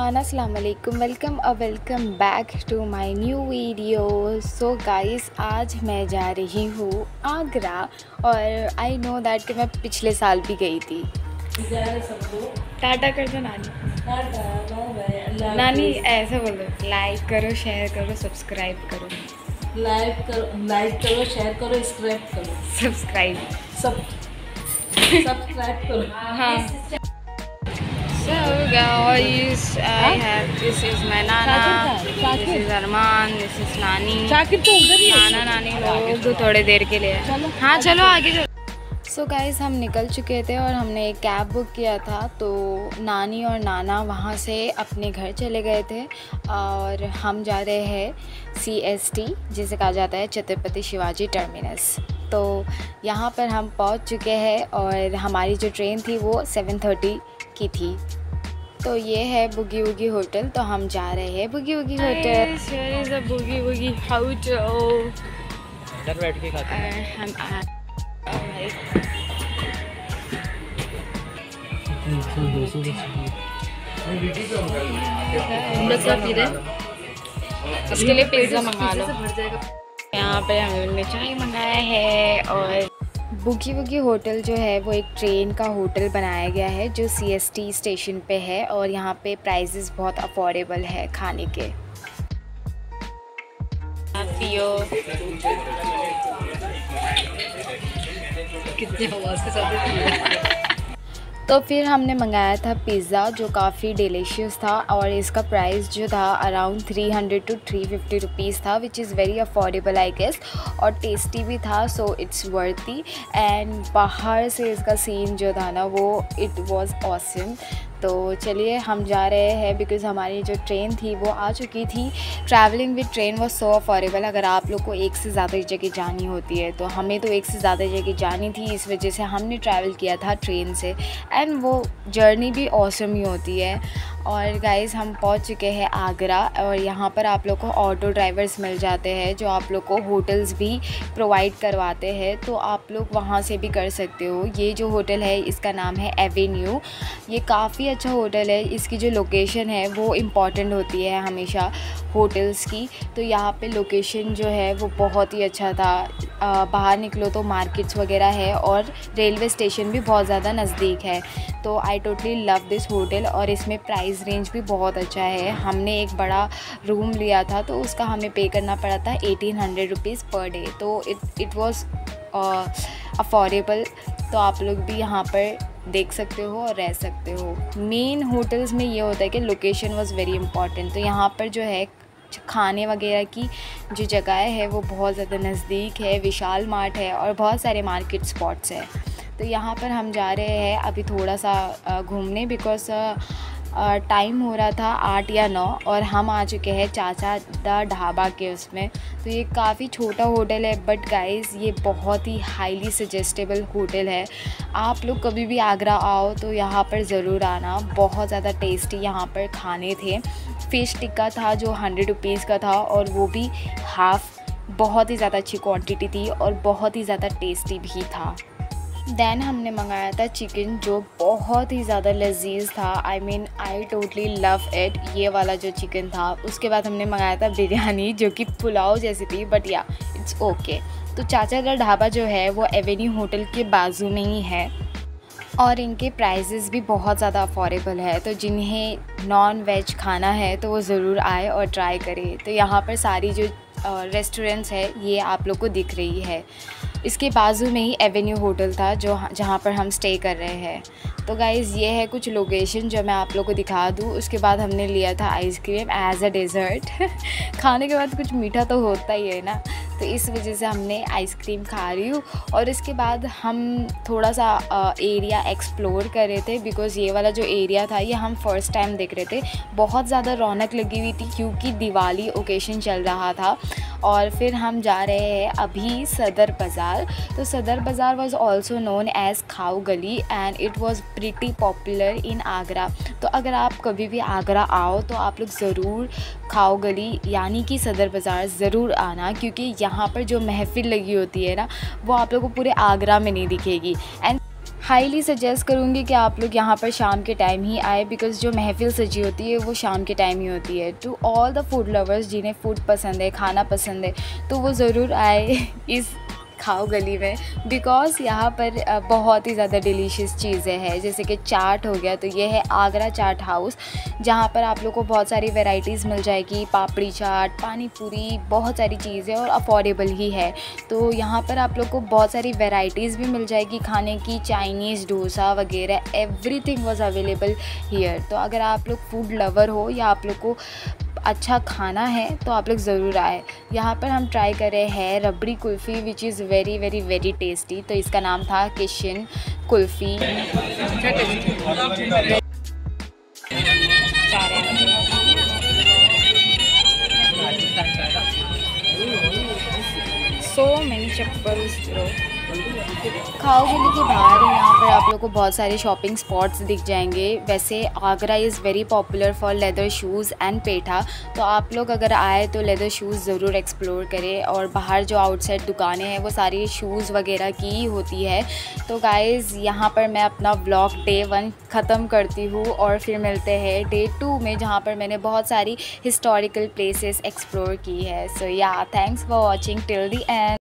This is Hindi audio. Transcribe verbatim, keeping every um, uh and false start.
एवरीवन, अस्सलाम वालेकुम। वेलकम और welcome back to my new video. So guys, आज मैं जा रही हूँ आगरा और आई नो दैट कि मैं पिछले साल भी गई थी। टाटा कर दो नानी। नानी ऐसे बोलो, लाइक करो, शेयर करो, सब्सक्राइब करो। लाइक करो लाइक करो शेयर करो सब्सक्राइब करो सब्सक्राइब सब सब्सक्राइब करो। हाँ। So guys, I have this is my Nana, this is Arman, this is Nani. Shakir तो उधर ही है। नाना नानी लोग थोड़े देर के लिए। हाँ चलो आगे चलो। सो गाइस, हम निकल चुके थे और हमने एक कैब बुक किया था, तो नानी और नाना वहाँ से अपने घर चले गए थे और हम जा रहे हैं सी एस टी, जिसे कहा जाता है छत्रपति शिवाजी टर्मिनस। तो यहाँ पर हम पहुँच चुके हैं और हमारी जो ट्रेन थी वो सेवन थर्टी की थी। तो ये है बुगी वुगी होटल, तो हम जा रहे हैं बुगी वुगी होटल। बुगी वुगी होटल बैठ के खाते हैं। हम इसके लिए पिज़्ज़ा मंगा लो। यहाँ पे हमने चाय मंगाया है। और बुगी वुगी होटल जो है वो एक ट्रेन का होटल बनाया गया है जो सी एस टी स्टेशन पे है और यहाँ पे प्राइसेस बहुत अफोर्डेबल है खाने के। पियो कितने आवाज़ के साथ। तो फिर हमने मंगाया था पिज़्ज़ा जो काफ़ी डिलीशियस था और इसका प्राइस जो था around three hundred to three fifty rupees था, which is very affordable I guess, और टेस्टी भी था, सो इट्स वर्थी। एंड बाहर से इसका सीन जो था ना वो इट वाज ऑसम। तो चलिए हम जा रहे हैं बिकॉज़ हमारी जो ट्रेन थी वो आ चुकी थी। Travelling with train was so affordable. अगर आप लोग को एक से ज़्यादा जगह जानी होती है तो हमें तो एक से ज़्यादा जगह जानी थी, इस वजह से हमने ट्रैवल किया था ट्रेन से एंड वो जर्नी भी ऑसम ही होती है। और गाइस, हम पहुंच चुके हैं आगरा और यहाँ पर आप लोग को ऑटो ड्राइवर्स मिल जाते हैं जो आप लोग को होटल्स भी प्रोवाइड करवाते हैं, तो आप लोग वहाँ से भी कर सकते हो। ये जो होटल है इसका नाम है एवेन्यू। ये काफ़ी अच्छा होटल है। इसकी जो लोकेशन है वो इम्पॉर्टेंट होती है हमेशा होटल्स की। तो यहाँ पे लोकेशन जो है वो बहुत ही अच्छा था। आ, बाहर निकलो तो मार्केट्स वगैरह है और रेलवे स्टेशन भी बहुत ज़्यादा नज़दीक है। तो I totally love this hotel और इसमें प्राइस रेंज भी बहुत अच्छा है। हमने एक बड़ा रूम लिया था तो उसका हमें पे करना पड़ा था eighteen hundred rupees per day, तो इट इट वॉज़ अफोर्डेबल। तो आप लोग भी यहाँ पर देख सकते हो और रह सकते हो। मेन होटल्स में ये होता है कि लोकेशन वाज वेरी इंपॉर्टेंट। तो यहाँ पर जो है खाने वगैरह की जो जगह है वो बहुत ज़्यादा नज़दीक है, विशाल मार्ट है और बहुत सारे मार्केट स्पॉट्स है। तो यहाँ पर हम जा रहे हैं अभी थोड़ा सा घूमने बिकॉज़ टाइम हो रहा था आठ या नौ और हम आ चुके हैं चाचा दा ढाबा के उसमें। तो ये काफ़ी छोटा होटल है बट गाइस ये बहुत ही हाईली सजेस्टेबल होटल है। आप लोग कभी भी आगरा आओ तो यहाँ पर ज़रूर आना। बहुत ज़्यादा टेस्टी यहाँ पर खाने थे। फ़िश टिक्का था जो हंड्रेड रुपीज़ का था और वो भी हाफ़, बहुत ही ज़्यादा अच्छी क्वांटिटी थी और बहुत ही ज़्यादा टेस्टी भी था। दैन हमने मंगाया था चिकन जो बहुत ही ज़्यादा लजीज था। I mean I totally love it, ये वाला जो चिकन था। उसके बाद हमने मंगाया था बिरयानी जो कि पुलाव जैसी थी बट या इट्स ओके। तो चाचा दा ढाबा जो है वो एवेन्यू होटल के बाजू में ही है और इनके प्राइसेस भी बहुत ज़्यादा अफोर्डेबल है। तो जिन्हें नॉन वेज खाना है तो वो ज़रूर आए और ट्राई करें। तो यहाँ पर सारी जो रेस्टोरेंट्स है ये आप लोग को दिख रही है। इसके बाजू में ही एवेन्यू होटल था जो जहाँ पर हम स्टे कर रहे हैं। तो गाइज़ ये है कुछ लोकेशन जो मैं आप लोग को दिखा दूँ। उसके बाद हमने लिया था आइसक्रीम एज अ डेज़र्ट। खाने के बाद कुछ मीठा तो होता ही है ना, तो इस वजह से हमने आइसक्रीम खा रही हूँ। और इसके बाद हम थोड़ा सा एरिया एक्सप्लोर कर रहे थे बिकॉज़ ये वाला जो एरिया था ये हम फर्स्ट टाइम देख रहे थे। बहुत ज़्यादा रौनक लगी हुई थी क्योंकि दिवाली ओकेशन चल रहा था। और फिर हम जा रहे हैं अभी सदर बाज़ार। तो सदर बाज़ार was also known as Khau Gali and it was pretty popular in Agra. तो अगर आप कभी भी आगरा आओ तो आप लोग ज़रूर खाऊ गली यानी कि सदर बाज़ार ज़रूर आना, क्योंकि यहाँ पर जो महफ़िल लगी होती है ना वो आप लोगों को पूरे आगरा में नहीं दिखेगी। एंड हाईली सजेस्ट करूँगी कि आप लोग यहाँ पर शाम के टाइम ही आए, बिकॉज़ जो महफ़िल सजी होती है वो शाम के टाइम ही होती है। To all the food lovers जिन्हें फ़ूड पसंद है, खाना पसंद है, तो वो ज़रूर आए इस खाओ गली में, बिकॉज़ यहाँ पर बहुत ही ज़्यादा डिलीशियस चीज़ें हैं। जैसे कि चाट हो गया, तो ये है आगरा चाट हाउस, जहाँ पर आप लोग को बहुत सारी वैरायटीज़ मिल जाएगी, पापड़ी चाट, पानी पूरी, बहुत सारी चीज़ें, और अफोर्डेबल ही है। तो यहाँ पर आप लोग को बहुत सारी वैरायटीज़ भी मिल जाएगी खाने की, चाइनीज़, डोसा वगैरह, एवरीथिंग वाज अवेलेबल हियर। तो अगर आप लोग फूड लवर हो या आप लोग को अच्छा खाना है तो आप लोग ज़रूर आए। यहाँ पर हम ट्राई कर रहे हैं rabri kulfi, which is very very very tasty. तो इसका नाम था किशन कुल्फ़ी। सो मैनी चप्पल्स खाओ गली के बाहर यहाँ पर आप लोग को बहुत सारे शॉपिंग स्पॉट्स दिख जाएंगे। वैसे Agra is very popular for leather shoes and petha, तो आप लोग अगर आए तो लेदर शूज़ ज़रूर एक्सप्लोर करें। और बाहर जो आउटसाइड दुकानें हैं वो सारी शूज़ वगैरह की ही होती है। तो गाइज़ यहाँ पर मैं अपना व्लॉग डे वन ख़त्म करती हूँ और फिर मिलते हैं डे टू में, जहाँ पर मैंने बहुत सारी हिस्टोरिकल प्लेसेस एक्सप्लोर की है। So yeah thanks for watching till the and.